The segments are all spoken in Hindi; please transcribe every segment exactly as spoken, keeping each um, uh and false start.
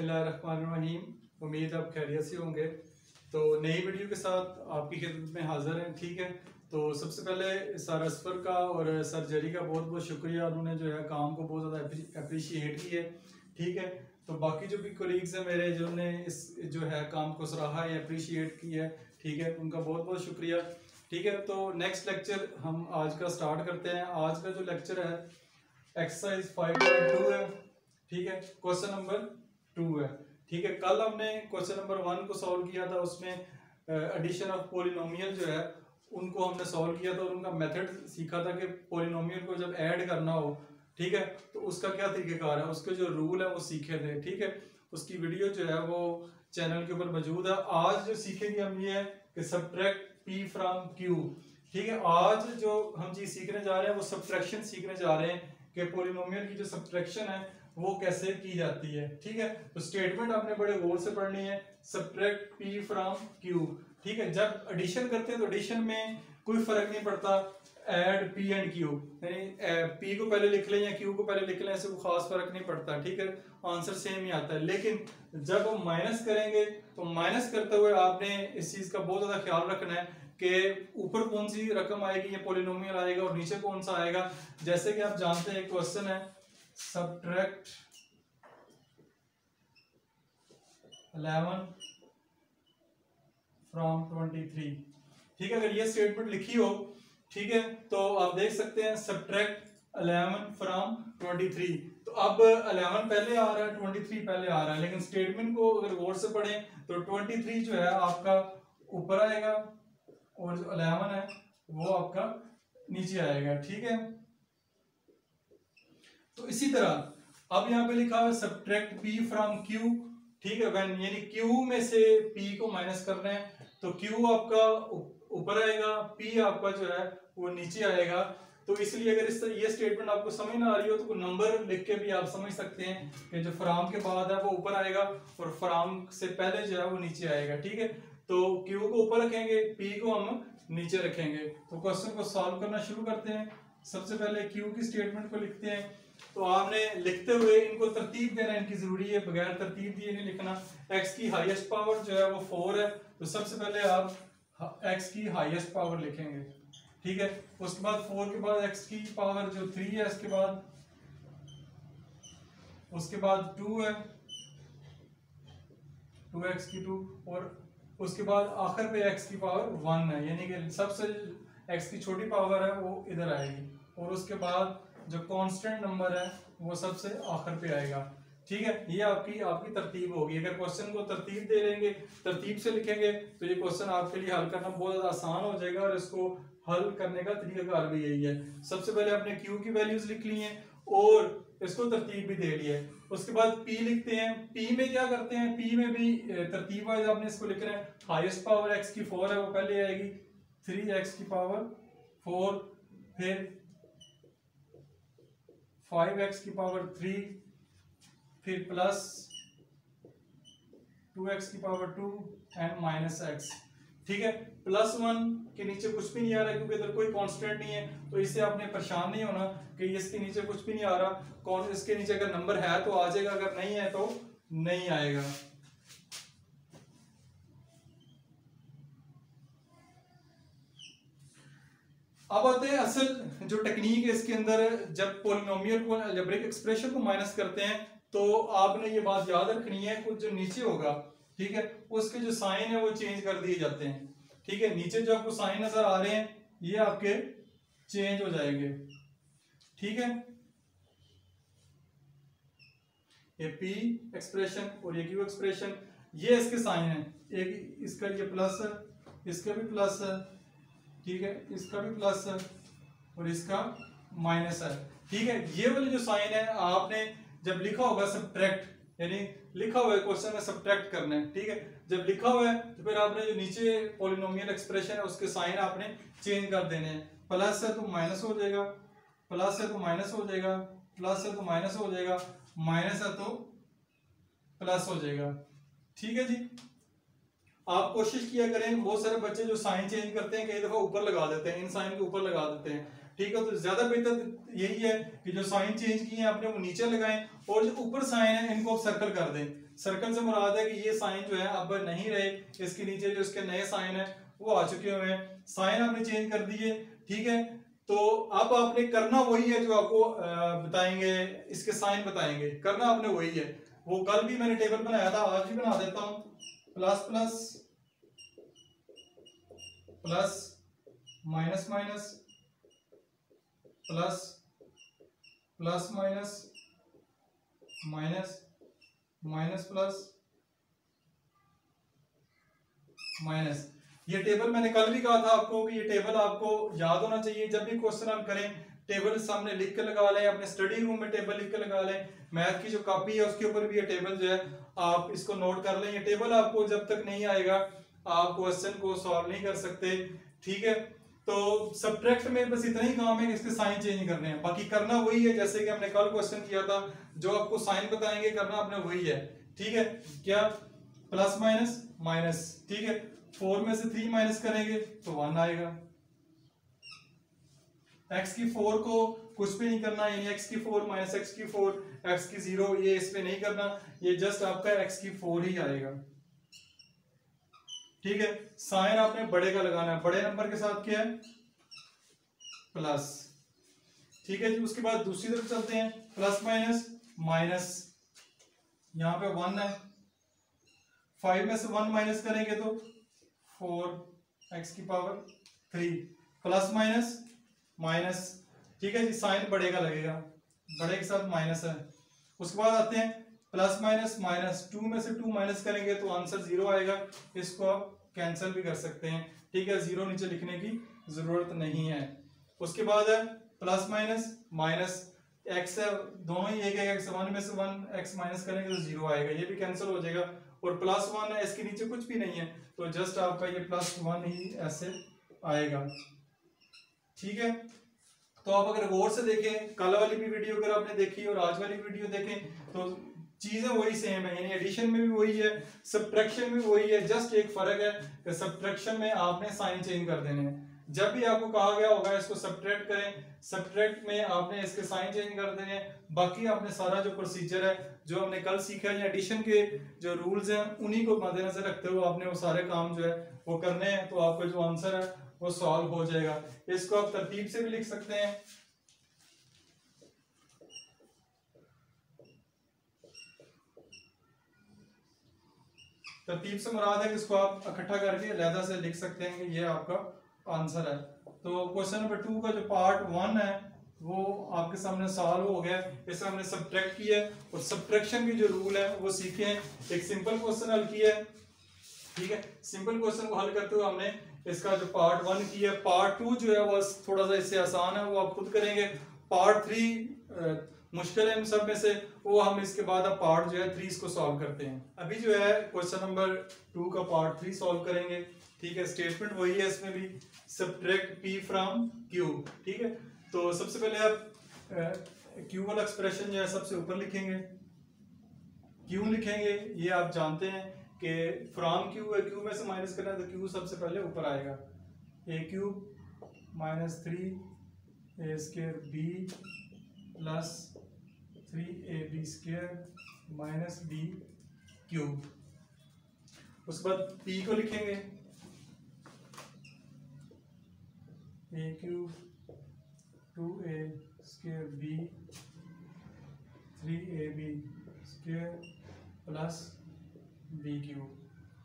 बिस्मिल्लाहिर्रहमानिर्रहीम। उम्मीद आप खैरियत से होंगे। तो नई वीडियो के साथ आपकी खिदमत में हाजिर हैं। ठीक है, तो सबसे पहले सर असफर का और सर जरी का बहुत बहुत शुक्रिया, उन्होंने जो है काम को बहुत ज़्यादा अप्रिशिएट किया है। ठीक है, तो बाकी जो भी कोलीग्स हैं मेरे जिन्होंने इस जो है काम को सराहा है, अप्रिशिएट किया है, ठीक है, उनका बहुत बहुत शुक्रिया। ठीक है, तो नेक्स्ट लेक्चर हम आज का स्टार्ट करते हैं। आज का जो लेक्चर है एक्सरसाइज फाइव पॉइंट टू है। ठीक है, क्वेश्चन नंबर टू है। ठीक है, कल हमने क्वेश्चन नंबर वन को सॉल्व किया था, उसमें एडिशन ऑफ पॉलिनोमियल जो है उनको हमने सॉल्व किया था और उनका मेथड सीखा था कि पॉलिनोमियल को जब ऐड करना हो, ठीक है, तो उसका क्या तरीकेकार है, उसके जो रूल है वो सीखे थे। ठीक है, उसकी वीडियो जो है वो चैनल के ऊपर मौजूद है। आज जो सीखेंगे हम ये है कि सब्ट्रैक्ट पी फ्रॉम क्यू। ठीक है, आज जो हम चीज सीखने जा रहे हैं वो सब्ट्रैक्शन सीखने जा रहे हैं कि पॉलिनोमियल की जो सब्ट्रैक्शन है वो कैसे की जाती है। ठीक है, तो स्टेटमेंट आपने बड़े गौर से पढ़नी है, सब्ट्रैक्ट पी फ्रॉम क्यू। ठीक है, जब एडिशन करते हैं तो एडिशन में कोई फर्क नहीं पड़ता, ऐड पी एंड क्यू, यानी पी को पहले लिख लें या क्यू को पहले लिख लें, ऐसे कोई खास फर्क नहीं पड़ता। ठीक है, आंसर सेम ही आता है। लेकिन जब हम माइनस करेंगे तो माइनस करते हुए आपने इस चीज का बहुत ज्यादा ख्याल रखना है कि ऊपर कौन सी रकम आएगी, ये पॉलिनोमियल आएगा, और नीचे कौन सा आएगा। जैसे कि आप जानते हैं क्वेश्चन है subtract eleven from twenty three. ठीक है, अगर ये स्टेटमेंट लिखी हो, ठीक है, तो आप देख सकते हैं subtract eleven from twenty three. तो अब इलेवन पहले आ रहा है, ट्वेंटी थ्री पहले आ रहा है, लेकिन स्टेटमेंट को अगर गौर से पढ़ें तो ट्वेंटी थ्री जो है आपका ऊपर आएगा और जो इलेवन है वो आपका नीचे आएगा। ठीक है, तो इसी तरह अब यहाँ पे लिखा है सब्ट्रैक्ट पी फ्रॉम क्यू। ठीक है, व्हेन यानी क्यू में से पी को माइनस कर रहे हैं तो क्यू आपका ऊपर आएगा, पी आपका जो है वो नीचे आएगा। तो इसलिए अगर इस ये स्टेटमेंट आपको समझ ना आ रही हो तो नंबर लिख के भी आप समझ सकते हैं कि जो फ्रॉम के बाद है वो ऊपर आएगा और फ्रॉम से पहले जो है वो नीचे आएगा। ठीक है, तो क्यू को ऊपर रखेंगे, पी को हम नीचे रखेंगे। तो क्वेश्चन को सॉल्व करना शुरू करते हैं। सबसे पहले क्यू की स्टेटमेंट को लिखते हैं। तो आपने लिखते हुए इनको तरतीब देना इनकी जरूरी है, बगैर तरतीब दिए नहीं लिखना। x की हाईएस्ट पावर जो है वो फोर है, तो सबसे पहले आप x की हाईएस्ट पावर लिखेंगे। ठीक है, उसके बाद फोर के बाद x की पावर जो थ्री है, इसके बाद उसके बाद टू है, टू एक्स की टू, और उसके बाद आखिर पे x की पावर वन है, यानी कि सबसे x की छोटी पावर है वो इधर आएगी, और उसके बाद जो कांस्टेंट नंबर है वो सबसे आखिर पे आएगा। ठीक है, ये आपकी आपकी तरतीब होगी। अगर क्वेश्चन को तरतीब दे लेंगे, तरतीब से लिखेंगे, तो ये क्वेश्चन आपके लिए हल करना बहुत ज्यादा आसान हो जाएगा, और इसको हल करने का तरीकाकार भी यही है। सबसे पहले आपने क्यू की वैल्यूज लिख ली हैं और इसको तरतीब भी दे ली है। उसके बाद पी लिखते हैं। पी में क्या करते हैं, पी में भी तरतीब वाइज आपने इसको लिखना है। हाईएस्ट पावर एक्स की फोर है वो पहले आएगी, थ्री एक्स की पावर फोर, फिर फाइव एक्स की पावर थ्री, फिर प्लस टू एक्स की power two and minus x. ठीक है, प्लस वन के नीचे कुछ भी नहीं आ रहा क्योंकि इधर कोई कांस्टेंट नहीं है, तो इससे आपने परेशान नहीं होना कि इसके नीचे कुछ भी नहीं आ रहा। कौन इसके नीचे अगर नंबर है तो आ जाएगा, अगर नहीं है तो नहीं आएगा। अब आते हैं असल जो टेक्निक है इसके अंदर। जब पॉलिनोमियल को अलजेब्रिक एक्सप्रेशन को माइनस करते हैं तो आपने ये बात याद रखनी है, कुछ जो नीचे होगा, ठीक है, उसके जो साइन है वो चेंज कर दिए जाते हैं। ठीक है, नीचे जो आपको साइन नजर आ रहे हैं ये आपके चेंज हो जाएंगे। ठीक है, ये पी एक्सप्रेशन और ये क्यू एक्सप्रेशन, ये इसके साइन है। एक इसका ये प्लस है, इसका भी प्लस है, ठीक है, इसका भी प्लस है और इसका माइनस है। ठीक है, ये वाले जो साइन है आपने जब लिखा होगा सब्ट्रैक्ट, यानी लिखा हुआ है क्वेश्चन में सब्ट्रैक्ट करना है। ठीक है, जब लिखा हुआ है तो फिर आपने जो नीचे पॉलिनोमियल एक्सप्रेशन है उसके साइन आपने चेंज कर देने हैं। प्लस है तो माइनस हो जाएगा, प्लस है तो माइनस हो जाएगा, प्लस है तो माइनस हो जाएगा, माइनस है तो प्लस हो जाएगा। ठीक है जी, आप कोशिश किया करें। बहुत सारे बच्चे जो साइन चेंज करते हैं कई दफा ऊपर लगा देते हैं, इन साइन के ऊपर लगा देते हैं। ठीक है, तो ज्यादा बेहतर यही है कि जो साइन चेंज किए हैं आपने वो नीचे लगाएं और जो ऊपर साइन है इनको आप सर्कल कर दें, सर्कल से मुराद है कि ये साइन जो है अब नहीं रहे, इसके नीचे जो इसके नए साइन है वो आ चुके हुए हैं, साइन आपने चेंज कर दिए, ठीक है। तो अब आपने करना वही है जो आपको बताएंगे, इसके साइन बताएंगे, करना आपने वही है। वो कल भी मैंने टेबल बनाया था, आज भी बना देता हूं। Plus plus plus minus minus plus plus minus minus minus plus minus. ये टेबल मैंने कल भी कहा था आपको कि ये टेबल आपको याद होना चाहिए। जब भी क्वेश्चन हम करें टेबल सामने लिख के लगा लें, अपने स्टडी रूम में टेबल लिख के लगा लें, मैथ की जो कॉपी है उसके ऊपर भी ये टेबल जो है आप इसको नोट कर लें। ये टेबल आपको जब तक नहीं आएगा आप क्वेश्चन को सॉल्व नहीं कर सकते, ठीक है। तो सब्ट्रैक्ट में बस इतना ही काम है कि इसके साइन चेंज करने हैं, बाकी करना वही है जैसे कि हमने कल क्वेश्चन किया था। जो आपको साइन बताएंगे करना आपने वही है, ठीक है। क्या प्लस माइनस माइनस, ठीक है। फोर में से थ्री माइनस करेंगे तो वन आएगा। एक्स की फोर को कुछ भी नहीं करना, यानी एक्स की फोर माइनस एक्स की फोर, एक्स की जीरो, ये इस पे नहीं करना, ये जस्ट आपका एक्स की फोर ही आएगा, ठीक है। साइन आपने बड़े का लगाना है, बड़े नंबर के साथ क्या है प्लस, ठीक है जी। उसके बाद दूसरी तरफ चलते हैं, प्लस माइनस माइनस, यहां पे वन है, फाइव में से वन माइनस करेंगे तो फोर एक्स की power three, plus minus minus, ठीक है जी। साइन बड़े का लगेगा, बड़े के साथ माइनस है। उसके बाद आते हैं प्लस माइनस माइनस, टू में से टू माइनस करेंगे तो आंसर जीरो आएगा। इसको आप कैंसिल भी कर सकते हैं, ठीक है, जीरो नीचे लिखने की जरूरत नहीं है। उसके बाद है प्लस माइनस माइनस, एक्स है दोनों ही एक एक्स, वन में से वन एक्स माइनस करेंगे तो जीरो आएगा, ये भी कैंसिल हो जाएगा। और प्लस वन है, इसके नीचे कुछ भी नहीं है तो जस्ट आपका ये प्लस वन ही ऐसे आएगा, ठीक है। तो आप अगर गौर से देखें, कल वाली भी वीडियो अगर आपने देखी और आज वाली वीडियो देखें तो चीजें वही सेम है, यानी एडिशन में भी वही है, सब्ट्रैक्शन में भी वही है, जस्ट एक फर्क है कि सब्ट्रैक्शन में आपने साइन चेंज कर देने हैं। जब भी आपको कहा गया होगा इसको सब्ट्रैक्ट करें, सब्ट्रैक्ट में आपने इसके साइन चेंज कर देने हैं। बाकी आपने सारा जो प्रोसीजर है जो हमने कल सीखा है, एडिशन के जो रूल्स हैं उन्हीं को मद्देनजर रखते हुए आपने वो सारे काम जो है वो करने हैं, तो आपका जो आंसर है वो सॉल्व हो जाएगा। इसको आप तरतीब से भी लिख सकते हैं, तरतीब से मुराद है कि इसको आप इकट्ठा करके अलहदा से लिख सकते हैं कि ये आपका आंसर है। तो क्वेश्चन नंबर टू का जो पार्ट वन है वो आपके सामने सॉल्व हो गया। इसमें हमने सब्ट्रैक्ट किया है और सब्ट्रैक्शन की जो रूल है वो सीखे हैं। एक सिंपल क्वेश्चन हल किया है, ठीक है। सिंपल क्वेश्चन को हल करते हुए हमने इसका जो पार्ट वन किया, पार्ट टू जो है वो थोड़ा सा इससे आसान है, वो आप खुद करेंगे। पार्ट थ्री मुश्किल है इन सब में से, वो हम इसके बाद अब पार्ट जो है थ्री इसको सॉल्व करते हैं। अभी जो है क्वेश्चन नंबर टू का पार्ट थ्री सॉल्व करेंगे, ठीक है। स्टेटमेंट वही है, इसमें भी सब्ट्रैक्ट पी फ्रॉम क्यू, ठीक है। तो सबसे पहले आप क्यू वाला एक्सप्रेशन जो है सबसे ऊपर लिखेंगे, क्यू लिखेंगे, ये आप जानते हैं कि फ्रॉम क्यू है, क्यू में से माइनस करना है तो क्यू सबसे पहले ऊपर आएगा। A cube minus three a square b plus three a b square minus b cube. उसके बाद पी को लिखेंगे, a cube two a square b three a b square plus b cube.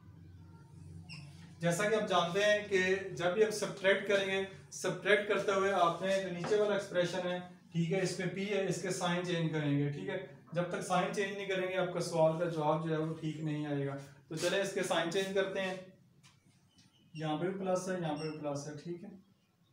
जैसा कि आप जानते हैं कि जब भी आप सब्ट्रैक्ट करेंगे, सब्ट्रैक्ट करते हुए आपने जो नीचे वाला एक्सप्रेशन है, ठीक है, इसमें पी है, इसके साइन चेंज करेंगे, ठीक है। जब तक साइन चेंज नहीं करेंगे आपका सवाल का जवाब जो है वो ठीक नहीं आएगा। तो चले इसके साइन चेंज करते हैं, यहाँ पे भी प्लस है, यहाँ पे भी प्लस है, ठीक है।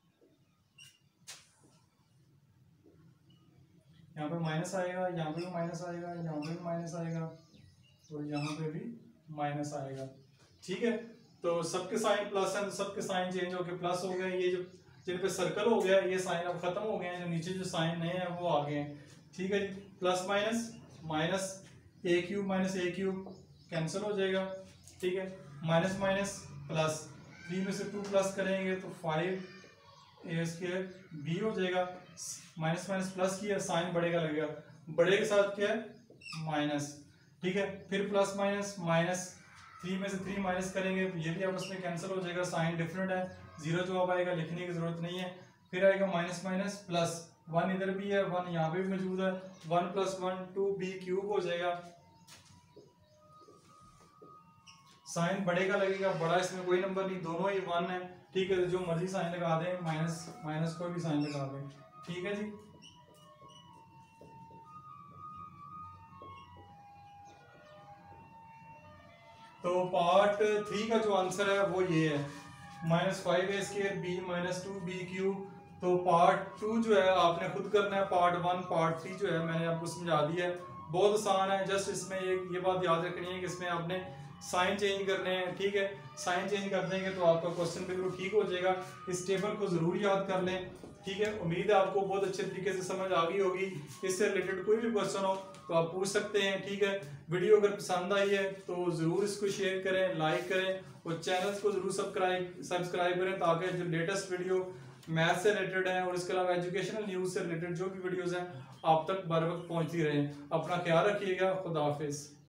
यहाँ पे माइनस आएगा, यहाँ पे भी माइनस आएगा, यहाँ पे भी माइनस आएगा और यहाँ पे भी माइनस आएगा, ठीक है। तो सबके साइन प्लस है, सबके साइन चेंज होके प्लस हो गए। ये जो जिन पे सर्कल हो गया ये साइन अब खत्म हो गए हैं, जो नीचे जो साइन नए हैं वो आ गए हैं, ठीक है जी। Plus minus minus, a cube minus a cube cancel हो जाएगा, ठीक है। माइनस माइनस प्लस, थ्री में से टू प्लस करेंगे तो फाइव ए स्क्वायर बी हो जाएगा। माइनस माइनस प्लस किया, साइन बड़े का लगेगा, बड़े के साथ क्या है माइनस, ठीक है। फिर प्लस माइनस, माइनस थ्री में से थ्री माइनस करेंगे तो ये भी आपस में कैंसिल हो जाएगा, साइन डिफरेंट है, जीरो जवाब आएगा, लिखने की जरूरत नहीं है। फिर आएगा माइनस माइनस प्लस, वन इधर भी है, वन यहाँ पे भी मौजूद है, one plus one two b cube हो जाएगा। साइन बड़े का लगेगा, बड़ा इसमें कोई नंबर नहीं, दोनों ही वन है, ठीक है। तो जो मर्जी साइन लगा दें, माइनस माइनस कोई भी साइन लगा दें, ठीक है जी। तो पार्ट थ्री का जो आंसर है वो ये है, minus five a square b minus two b cube. तो पार्ट टू जो है आपने खुद करना है, पार्ट वन पार्ट थ्री जो है मैंने आपको समझा दिया है, बहुत आसान है। जस्ट इसमें एक ये बात याद रखनी है कि इसमें आपने साइन चेंज करने हैं, ठीक है। साइन चेंज कर देंगे तो आपका क्वेश्चन बिल्कुल ठीक हो जाएगा। इस टेबल को जरूर याद कर लें, ठीक है। उम्मीद है आपको बहुत अच्छे तरीके से समझ आ गई होगी। इससे रिलेटेड कोई भी क्वेश्चन हो तो आप पूछ सकते हैं, ठीक है। वीडियो अगर पसंद आई है तो ज़रूर इसको शेयर करें, लाइक करें और चैनल को ज़रूर सब्सक्राइब सब्सक्राइब करें, ताकि जो लेटेस्ट वीडियो मैथ से रिलेटेड है और इसके अलावा एजुकेशनल न्यूज़ से रिलेटेड जो भी वीडियोज़ हैं आप तक बर वक्त पहुँचती रहें। अपना ख्याल रखिएगा, खुदा हाफिज़।